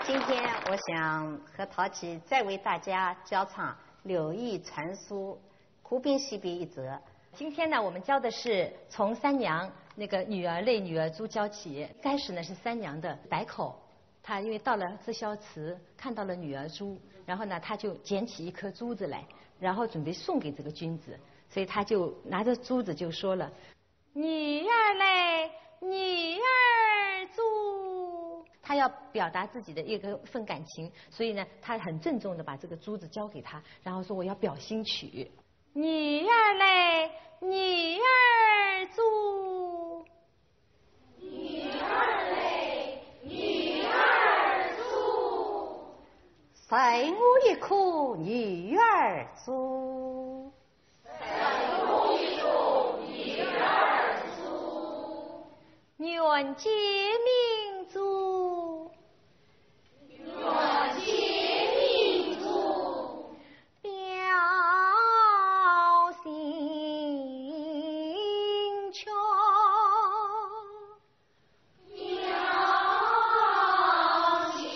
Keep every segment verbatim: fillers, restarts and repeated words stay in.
今天我想和陶琪再为大家教唱《柳毅传书》湖滨西壁一则。 今天呢，我们教的是从三娘那个女儿泪女儿珠教起。开始呢是三娘的百口，她因为到了自消祠，看到了女儿珠，然后呢，她就捡起一颗珠子来，然后准备送给这个君子，所以她就拿着珠子就说了：“女儿泪，女儿珠。”她要表达自己的一个份感情，所以呢，她很郑重的把这个珠子交给他，然后说：“我要表心曲。”女儿泪，女儿珠。 女儿泪，女儿珠。 塞我一颗女儿珠。 塞我一颗女儿珠。 愿结明珠。 愿结明珠。 表心曲。 表心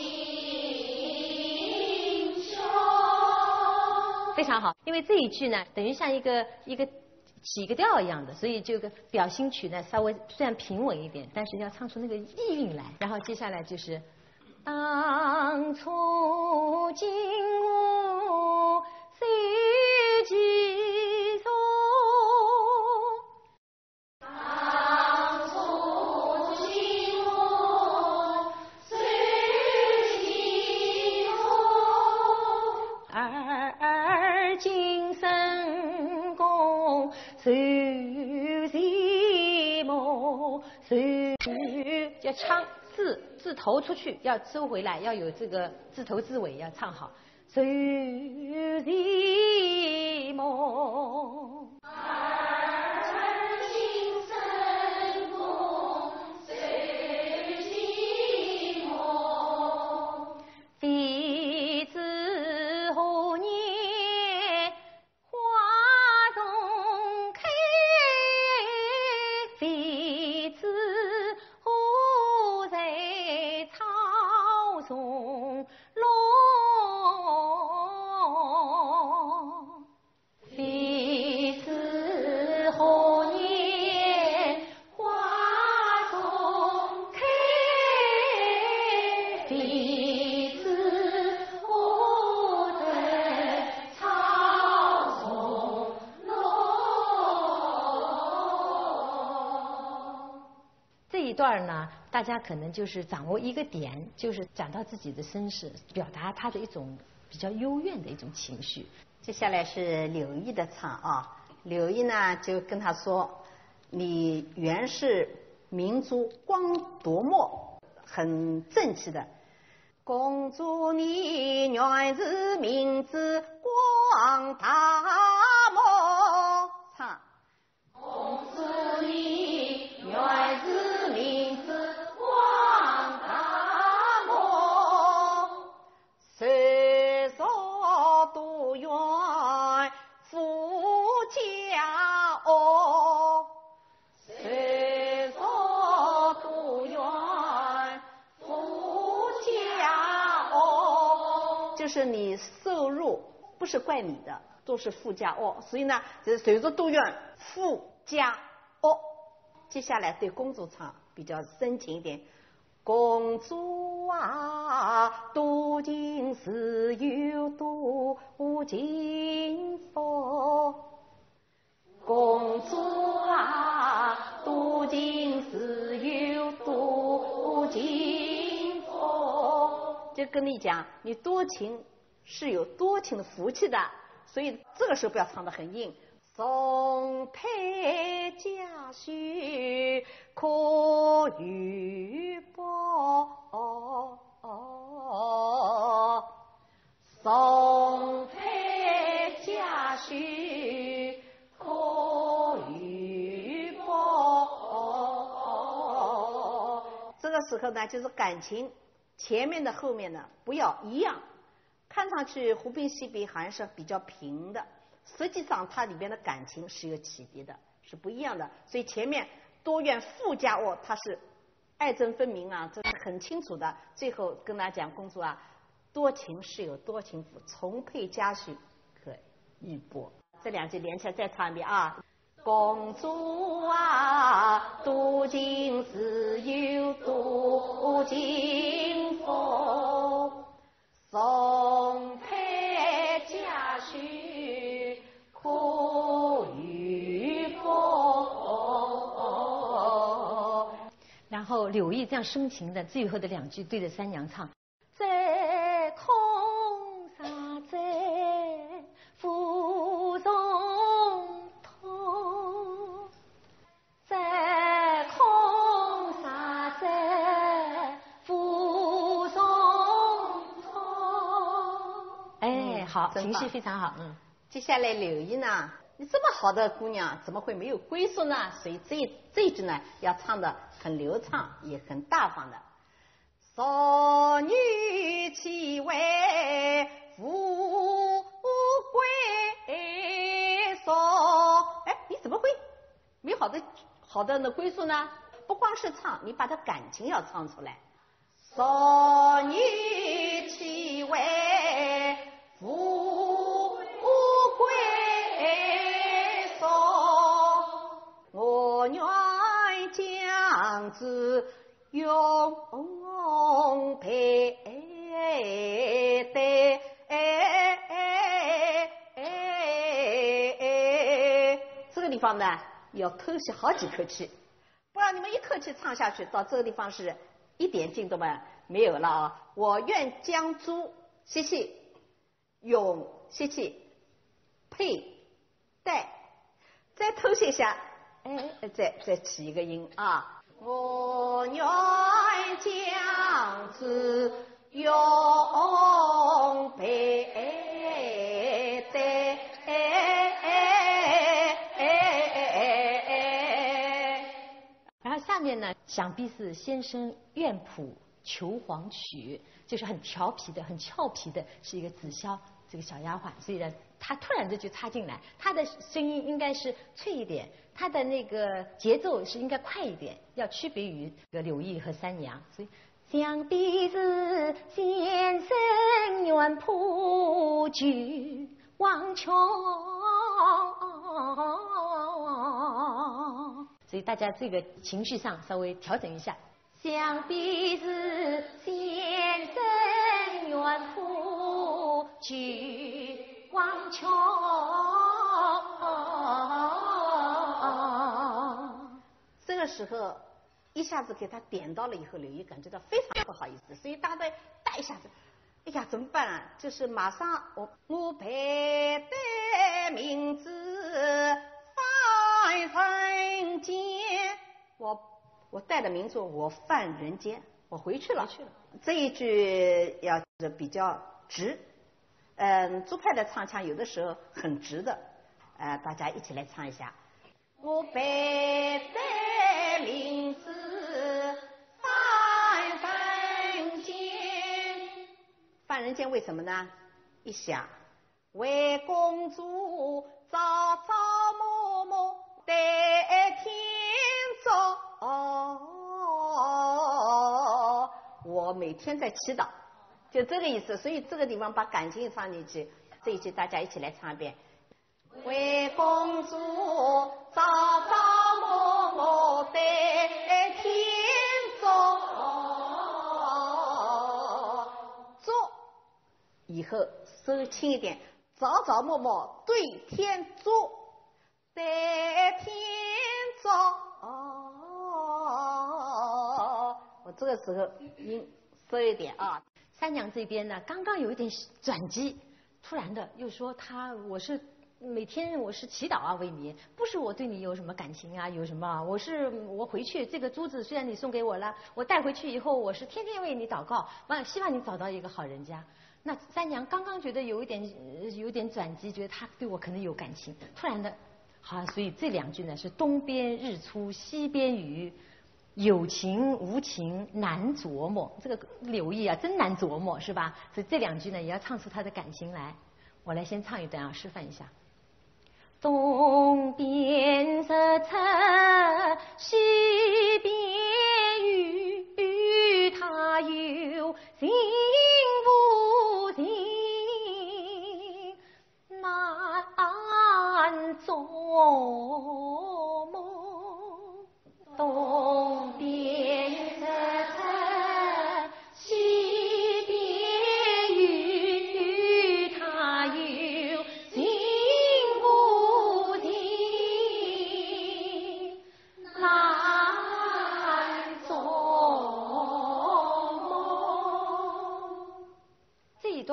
曲。 非常好，因为这一句呢，等于像一个一个起个调一样的，所以这个表心曲呢，稍微虽然平稳一点，但是要唱出那个意韵来。然后接下来就是当初金吾谁记住？ 当初金吾谁记住？ 而今深宫谁人梦？谁要唱字字头出去，要收回来，要有这个字头字尾要唱好。谁人梦？ 而今深宫谁记梦？ 谁知何年花重开？谁知何在草丛落？谁知何年花重开？谁知何在草丛落？这一段呢，大家可能就是掌握一个点，就是讲到自己的身世，表达他的一种比较幽怨的一种情绪。 接下来是柳毅的唱啊，柳毅呢就跟他说：“你原是明珠光夺目，很正气的。公主你原是明珠光大目。”唱。 公主你原是明珠光大目。 谁说都愿夫家哦？谁说都愿夫家哦？就是你收入不是怪你的，都是富家哦。所以呢，就是谁说都愿富家哦。接下来对公主唱比较深情一点。公主啊，多情自有多情佛。公主啊，多情自有多情佛。就跟你讲，你多情是有多情的福气的，所以这个时候不要唱得很硬。宋太家婿可与报，宋太家婿可与报。这个时候呢，就是感情前面的后面呢不要一样，看上去湖滨西壁好像是比较平的，实际上它里边的感情是有起伏的，是不一样的。所以前面多愿富家哦，它是爱憎分明啊，这是很清楚的。最后跟大家讲，公主啊，多情是有多情妇，从配佳婿可一波。这两句连起来再唱一遍啊。公主啊，多情自有多情妇，送配佳婿可与波。 然后柳毅这样深情的最后的两句对着三娘唱：在空沙在芙蓉头，在空沙在芙蓉头。哎，好，情绪非常好。嗯， 接下来柳毅呢，你这么好的姑娘，怎么会没有归宿呢？所以这这一句呢，要唱的很流畅，也很大方的。少女岂为富贵所？哎，你怎么会没有好的好的那归宿呢？不光是唱，你把它感情要唱出来。少女岂为富贵所？我愿将之永配对。这个地方呢，要偷吸好几口气，不然你们一口气唱下去，到这个地方是一点劲都没有了啊！我愿将诸吸气，永吸气，配带，再偷吸一下，哎，再再起一个音啊！我愿将之永配对。 然后下面呢，想必是先生怨谱求凰曲，就是很调皮的、很俏皮的，是一个紫霄这个小丫鬟，所以呢，她突然的就插进来，她的声音应该是脆一点，她的那个节奏是应该快一点，要区别于这个柳毅和三娘，所以想必是先生怨谱求凰曲。所以大家这个情绪上稍微调整一下。想必是先生怨谱求凰曲。 这个时候一下子给他点到了以后，柳毅感觉到非常不好意思，所以当他带一下子，哎呀怎么办啊？就是马上我我配的名字放人间，我我带的名字我犯人间，我回去了。去了。这一句要比较直，嗯，朱派的唱腔有的时候很直的，呃，大家一起来唱一下。我背的名字犯人间，犯人间为什么呢？一想，为公主朝朝暮暮得天照。哦，我每天在祈祷，就这个意思。所以这个地方把感情放进去，这一句大家一起来唱一遍。为公主朝朝暮暮得天照，照以后收轻一点，朝朝暮暮对天照，得天照。我这个时候音收一点啊。 三娘这边呢，刚刚有一点转机，突然的又说她我是每天我是祈祷啊为你，不是我对你有什么感情啊，有什么？我是我回去这个珠子虽然你送给我了，我带回去以后我是天天为你祷告，完希望你找到一个好人家。那三娘刚刚觉得有一点有点转机，觉得他对我可能有感情，突然的，好，所以这两句呢是东边日出西边雨，有情无情难琢磨。这个柳毅啊真难琢磨是吧？所以这两句呢也要唱出他的感情来。我来先唱一段啊，示范一下。东边日出西边雨，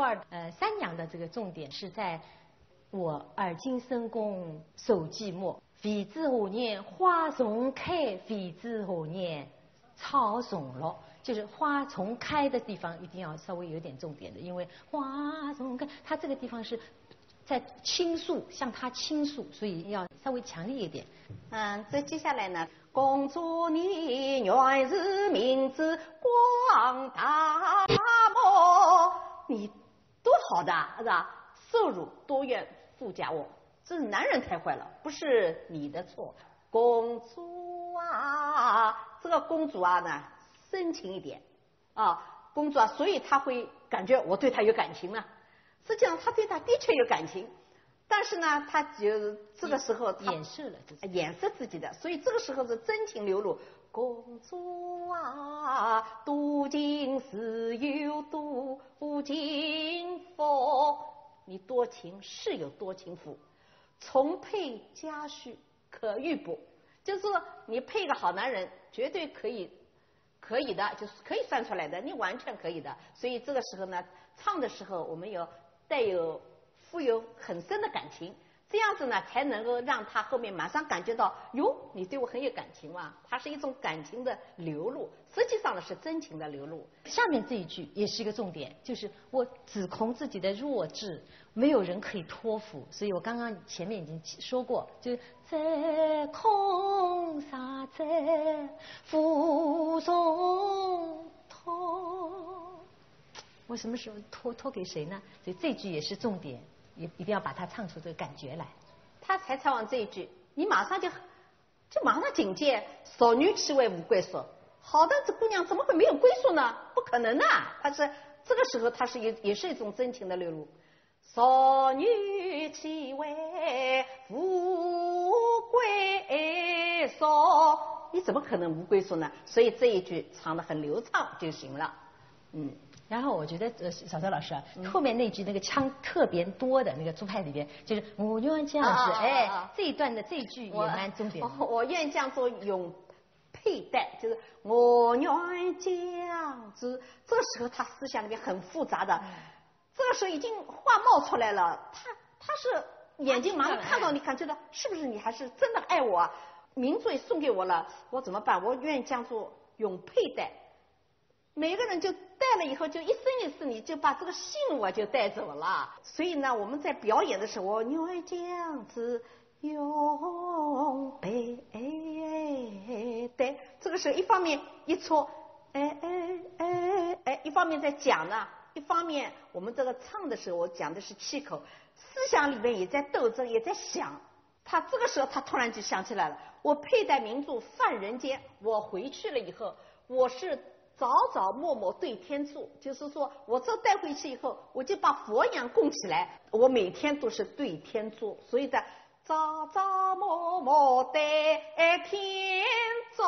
段呃三娘的这个重点是在我耳今生宫守寂寞，未知何年花重开，未知何年草重落。就是花重开的地方一定要稍微有点重点的，因为花重开，它这个地方是在倾诉，向他倾诉，所以要稍微强烈一点。 嗯，这接下来呢，公主你原是名字广大么？你多好的是吧？受辱多怨妇家我，这是男人太坏了，不是你的错。公主啊，这个公主啊呢，深情一点啊，公主啊，所以她会感觉我对她有感情呢。实际上她对她的确有感情，但是呢，她就这个时候掩饰了自己， 掩饰自己的，所以这个时候是真情流露。公主啊，多情是有多情妇，你多情是有多情妇，重配佳婿可预卜，就是说你配个好男人，绝对可以。可以的，就是可以算出来的，你完全可以的。所以这个时候呢，唱的时候我们有带有富有很深的感情，这样子呢才能够让他后面马上感觉到，哟，你对我很有感情嘛，它是一种感情的流露，实际上呢是真情的流露。 下面这一句也是一个重点，就是我指控自己的弱智，没有人可以托付，所以我刚刚前面已经说过，就是在空沙在负重托，我什么时候托托给谁呢？所以这句也是重点，也一定要把它唱出这个感觉来。 他才唱完这一句，你马上就就马上警戒，少女岂为无归宿？好的，这姑娘怎么会没有归宿呢？不可能的，她是这个时候，她是也也是一种真情的流露。少女岂为无归宿？你怎么可能无归宿呢？所以这一句唱得很流畅就行了。嗯。 然后我觉得呃，小周老师啊，嗯、后面那句那个腔特别多的那个朱派里边，就是我愿这样子，啊、哎，啊、这一段的这一句也蛮重点的。 我, 我愿这样做永佩戴，就是我愿这样子。这个时候他思想里面很复杂的，嗯、这个时候已经话冒出来了，他他是眼睛马上看到你，感觉到是不是你还是真的爱我啊？名字也送给我了，我怎么办？我愿意这样做永佩戴。每个人就带了以后，就一生一世，你就把这个信我就带走了。所以呢，我们在表演的时候，你会这样子永佩戴。这个时候一方面一戳，哎哎哎哎，一方面在讲呢，一方面我们这个唱的时候，我讲的是气口，思想里面也在斗争，也在想。他这个时候他突然就想起来了，我佩戴明珠犯人间，我回去了以后，我是。早早默默对天住，就是说我这带回去以后，我就把佛样供起来，我每天都是对天住，所以的早早默默对天住。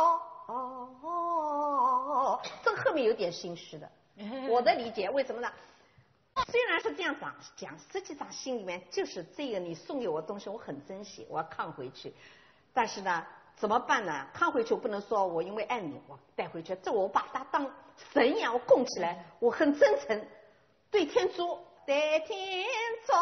哦，这个后面有点心虚的，我的理解为什么呢？虽然是这样讲讲，实际上心里面就是这个你送给我的东西，我很珍惜，我要扛回去，但是呢。怎么办呢？扛回去我不能说我因为爱你我带回去，这我把它当神一样我供起来，我很真诚，对天主对天主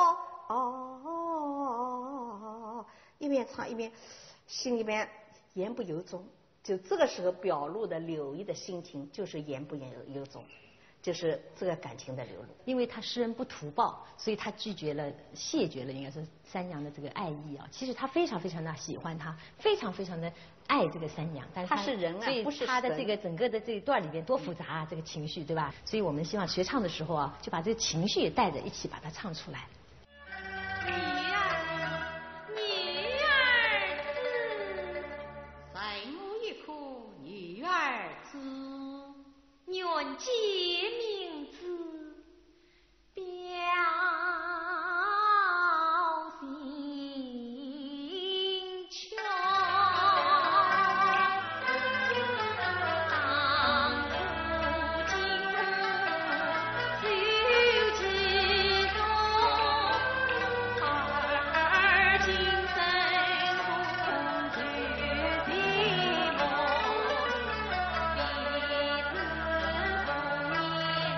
哦，一边唱一边心里边言不由衷，就这个时候表露的柳毅的心情就是言不由衷，就是这个感情的流露。 因为他诗人不图报，所以他拒绝了谢绝了应该是三娘的这个爱意啊。其实他非常非常的喜欢她，非常非常的爱这个三娘，但是他, 他是人啊， 所以不是他的这个整个的这一段里边多复杂啊，这个情绪对吧？所以我们希望学唱的时候啊，就把这个情绪也带着一起把它唱出来。 女儿女儿子，在我一颗女儿子，愿借名字表心腔，当古今究其中，而今生空绝寂寞，彼此不念。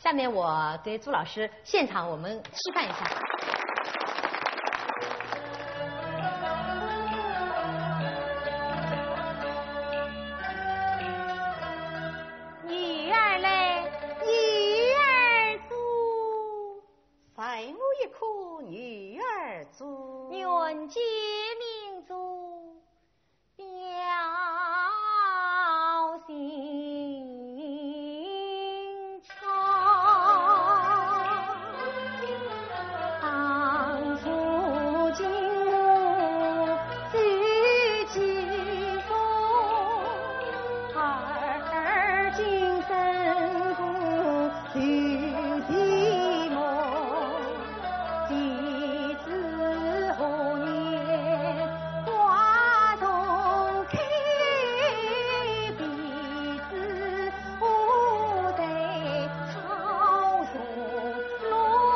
下面我给朱老师现场我们示范一下。 女儿嘞，女儿足， 在我一颗女儿足， 愿借民族表心肠。当初金吾举几峰，儿今生故有地梦。弟子何年花重开，弟子不在草中落。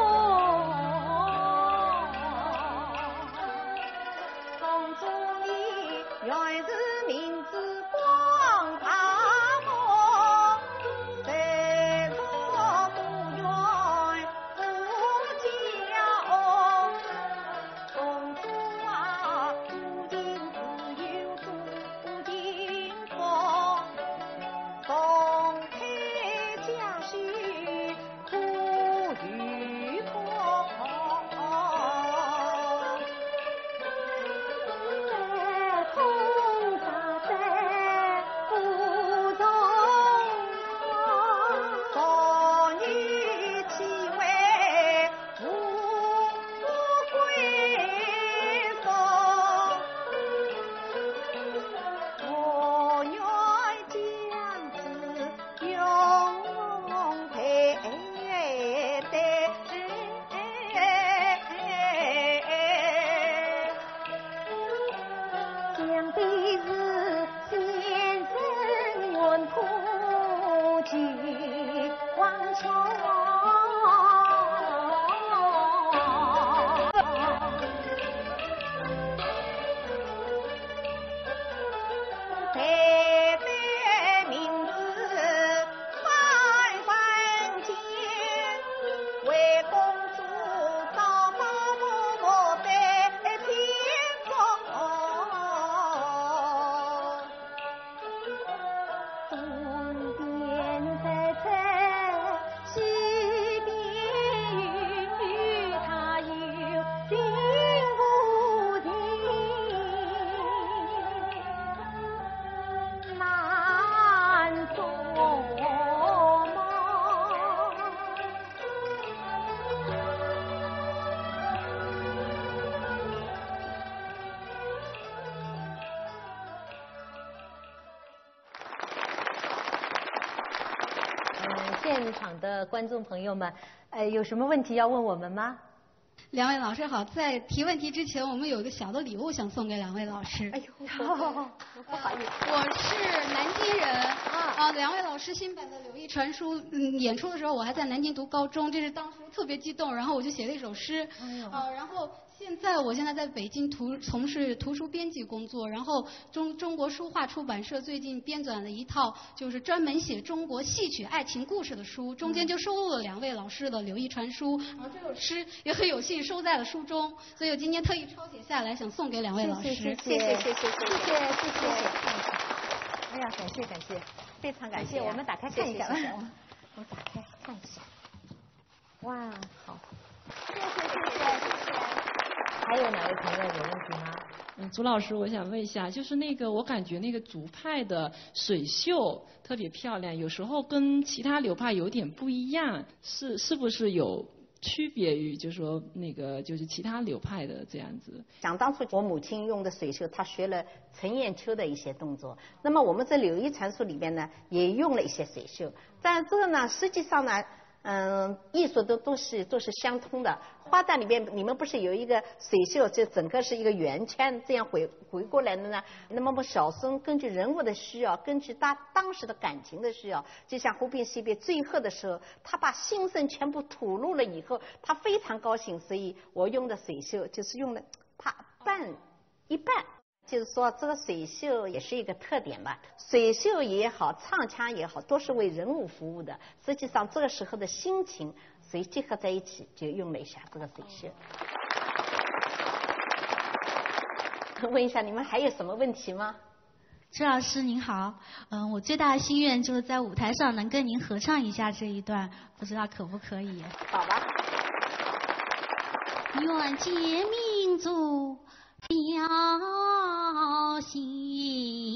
从祝你原是名字光大梦，谁说不愿不骄傲？公主啊，如今自有主金风，凤开江水不与风。空沙山不中床，少女岂为无归宿？我愿将子永陪待。想必是先生问苦举王桥。代代名字翻翻间，为公主早早默默在偏锋。东边在在，西边与他有并不停，难做梦。 嗯，现场的观众朋友们，呃，有什么问题要问我们吗？ 两位老师好，在提问题之前，我们有一个小的礼物想送给两位老师。 哎呦，不好意思， 我是南京人啊，啊，两位老师新版的《柳毅传书》嗯演出的时候，我还在南京读高中，这是当时特别激动，然后我就写了一首诗，呃，然后现在我现在在北京图从事图书编辑工作，然后中中国书画出版社最近编纂了一套就是专门写中国戏曲爱情故事的书，中间就收录了两位老师的《柳毅传书》，然后这首诗也很有幸收在了书中，所以我今天特意抄写下来，想送给两位老师。 谢谢谢谢谢谢谢谢谢谢。 哎呀，感谢感谢， 非常感谢， 我们打开看一下吧谢谢谢谢。 我打开看一下。哇，好。 谢谢谢谢谢谢。 还有哪位朋友有问题吗？ 嗯，朱老师，我想问一下，就是那个我感觉那个族派的水袖特别漂亮，有时候跟其他流派有点不一样，是是不是有区别于就是说那个就是其他流派的这样子？ 想当初我母亲用的水袖，她学了陈砚秋的一些动作。那么我们在《柳毅传书》里边呢，也用了一些水袖。但这个呢，实际上呢，嗯，艺术都都是都是相通的。花旦里边，你们不是有一个水袖，就整个是一个圆圈这样回回过来的呢？那么我小生根据人物的需要，根据他当时的感情的需要，就像湖边戏边最后的时候，他把心声全部吐露了以后，他非常高兴，所以我用的水袖就是用了他半一半。 就是说，这个水袖也是一个特点吧。水袖也好，唱腔也好，都是为人物服务的。实际上，这个时候的心情，所以结合在一起，就用了一下这个水袖。问一下，你们还有什么问题吗？ 朱老师您好，嗯，我最大的心愿就是在舞台上能跟您合唱一下这一段，不知道可不可以？ 好吧。 愿借民族表心。